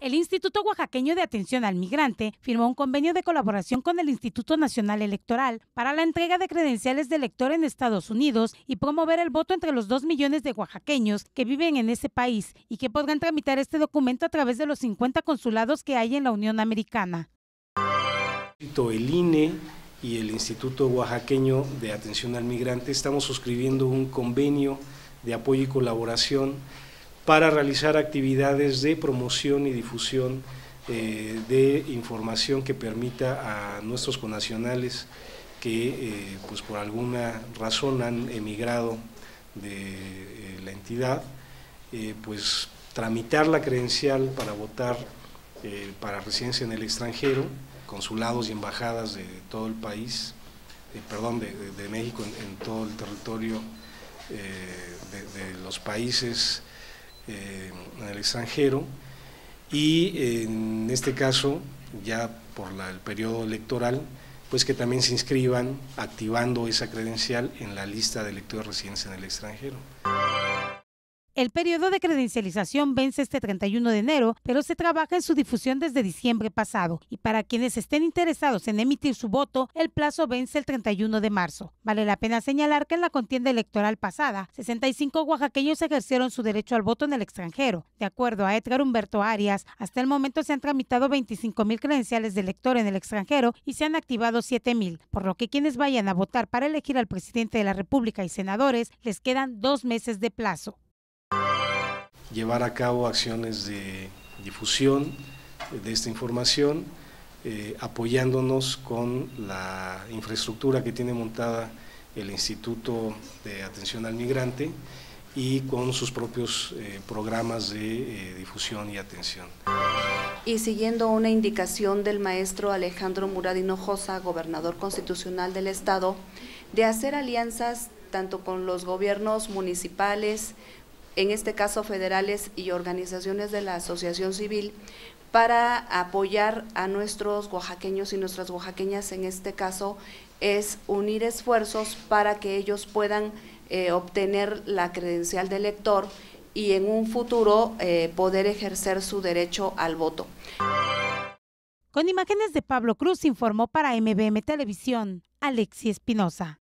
El Instituto Oaxaqueño de Atención al Migrante firmó un convenio de colaboración con el Instituto Nacional Electoral para la entrega de credenciales de elector en Estados Unidos y promover el voto entre los 2 millones de oaxaqueños que viven en ese país y que podrán tramitar este documento a través de los 50 consulados que hay en la Unión Americana. El INE y el Instituto Oaxaqueño de Atención al Migrante estamos suscribiendo un convenio de apoyo y colaboración para realizar actividades de promoción y difusión de información que permita a nuestros connacionales que pues por alguna razón han emigrado de la entidad, pues tramitar la credencial para votar para residencia en el extranjero, consulados y embajadas de todo el país, de México en todo el territorio de los países en el extranjero, y en este caso ya por el periodo electoral, pues que también se inscriban activando esa credencial en la lista de electores residentes en el extranjero. El periodo de credencialización vence este 31 de enero, pero se trabaja en su difusión desde diciembre pasado. Y para quienes estén interesados en emitir su voto, el plazo vence el 31 de marzo. Vale la pena señalar que en la contienda electoral pasada, 65 oaxaqueños ejercieron su derecho al voto en el extranjero. De acuerdo a Edgar Humberto Arias, hasta el momento se han tramitado 25,000 credenciales de elector en el extranjero y se han activado 7,000, por lo que quienes vayan a votar para elegir al presidente de la República y senadores les quedan 2 meses de plazo. Llevar a cabo acciones de difusión de esta información, apoyándonos con la infraestructura que tiene montada el Instituto de Atención al Migrante y con sus propios programas de difusión y atención. Y siguiendo una indicación del maestro Alejandro Murat Hinojosa, gobernador constitucional del estado, de hacer alianzas tanto con los gobiernos municipales, en este caso federales y organizaciones de la asociación civil, para apoyar a nuestros oaxaqueños y nuestras oaxaqueñas. En este caso es unir esfuerzos para que ellos puedan obtener la credencial de elector y en un futuro poder ejercer su derecho al voto. Con imágenes de Pablo Cruz informó para MBM Televisión, Alexi Espinosa.